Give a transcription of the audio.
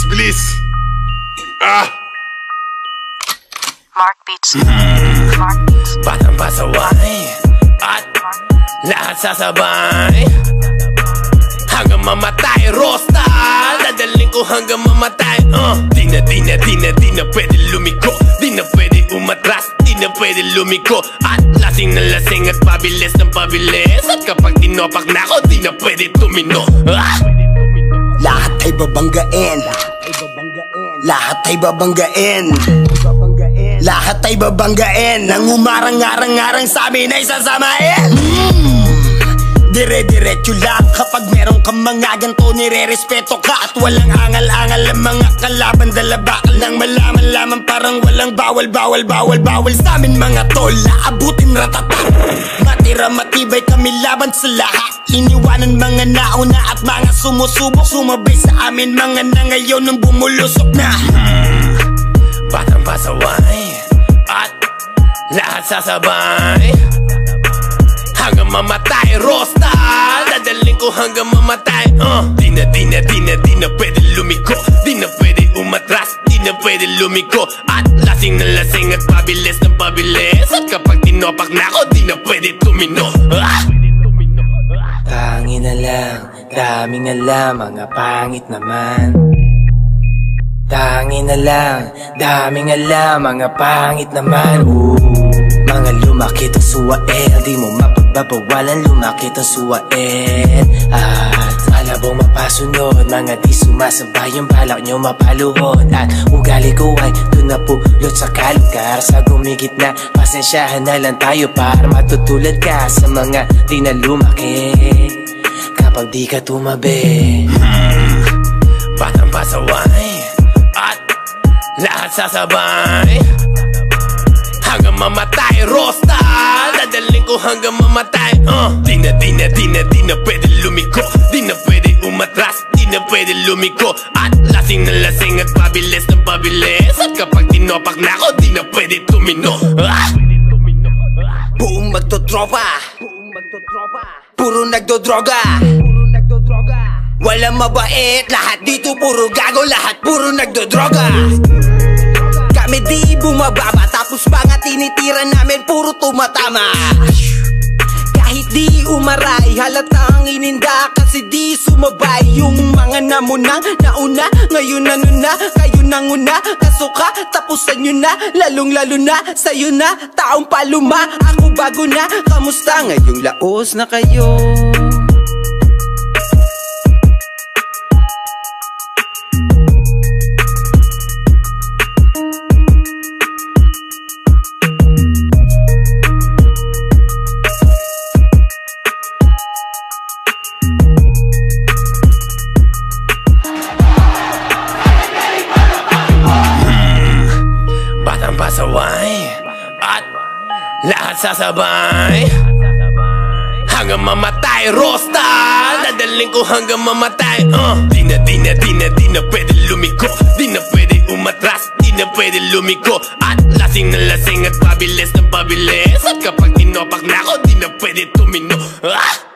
bilis. Mark Beats. Mark Beats. Batang pasaway at lahat sasabay hanggang mamatay. Rosta, dadaling ko hanggang mamatay. Di na pwede lumiko, di na pwede umatras, di na pwede lumiko. At lasing na lasing at pabilis ng pabilis. At kapag tinopak na ako, di na pwede tumino. Lahat ay babanggain, lahat ay babanggain, lahat ay babanggain. Nang umarang-arang-arang sa amin ay sasamain. Dire-diretso lang kapag meron kang mga ganto, nire-respeto ka. At walang angal-angal ang mga kalaban, dalabakal lang malaman lamang, parang walang bawal sa amin mga tol. Naabutin ratatak, matira matibay kami laban sa lahat. Iniwanan mga nauna at mga sumusubok, sumabay sa amin mga na ngayon nung bumulusok na. Batang pasaway at lahat sasabay hanggang mamatay. Rosta, dadaling ko hanggang mamatay. Di na pwede lumiko, di na pwede umatras, di na pwede lumiko. At lasing na lasing at pabilis ng pabilis. At kapag tinopak na ako, di na pwede tumino. Pangin na lang, daming alam, mga pangit naman. Tangin na lang, daming alam, mga pangit naman. Mga lumakit ang suwain, di mo mapagbabawalan, lumakit ang suwain. At alabong mapasunod, mga di sumasabay, yung balak nyo mapaluhod. At ugali ko ay doon napulot sa kalugar. Sa gumigit na, pasensyahan na lang tayo para matutulad ka sa mga di na lumaki kapag di ka tumabi. Batang pasaway at lahat sasabay hanggang mamatay. Rosta, dadaling ko hanggang mamatay. Di na pwede lumiko, di na pwede umatras, di na pwede lumiko. At lasing na lasing at pabilis ng pabilis. At kapag tinopak na ako, di na pwede tumino. Buong magtotropa, puro nagdodroga, walang mabait, lahat dito puro gago, lahat puro nagdodroga. Kami di bumababa, tapos mga tinitira namin puro tumatama. Kahit di umaray, halatang ininda kasi di sumabay. Yung mga namunang nauna, ngayon ano na, kayo nang una. Kasuka, tapusan nyo na, lalong lalo na sa'yo na, taong paluma. Ako bago na, kamusta ngayong laos na kayo? Batang pasaway at lahat sasabay hanggang mamatay. Rosta, dadaling ko hanggang mamatay. Di na pwede lumiko, di na pwede umatras, di na pwede lumiko. At lasing na lasing at pabilis ng pabilis. At kapag tinopak na ako, di na pwede tumino.